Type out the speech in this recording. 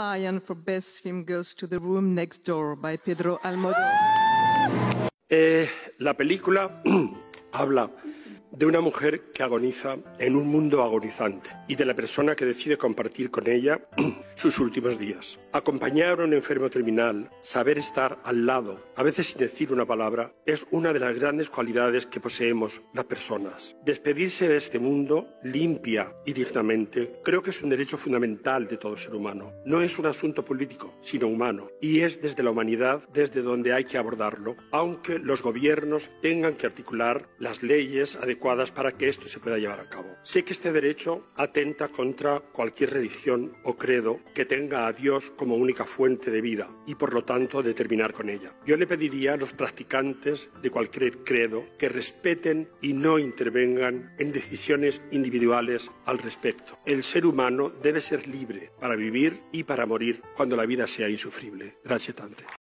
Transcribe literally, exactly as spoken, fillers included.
Lion for Best Film goes to The Room Next Door by Pedro Almodóvar. Eh, la película habla de una mujer que agoniza en un mundo agonizante y de la persona que decide compartir con ella sus últimos días. Acompañar a un enfermo terminal, saber estar al lado, a veces sin decir una palabra, es una de las grandes cualidades que poseemos las personas. Despedirse de este mundo limpia y dignamente creo que es un derecho fundamental de todo ser humano. No es un asunto político, sino humano, y es desde la humanidad desde donde hay que abordarlo, aunque los gobiernos tengan que articular las leyes adecuadas para que esto se pueda llevar a cabo. Sé que este derecho atenta contra cualquier religión o credo que tenga a Dios como única fuente de vida y por lo tanto de terminar con ella. Yo le pediría a los practicantes de cualquier credo que respeten y no intervengan en decisiones individuales al respecto. El ser humano debe ser libre para vivir y para morir cuando la vida sea insufrible. Gracias tante.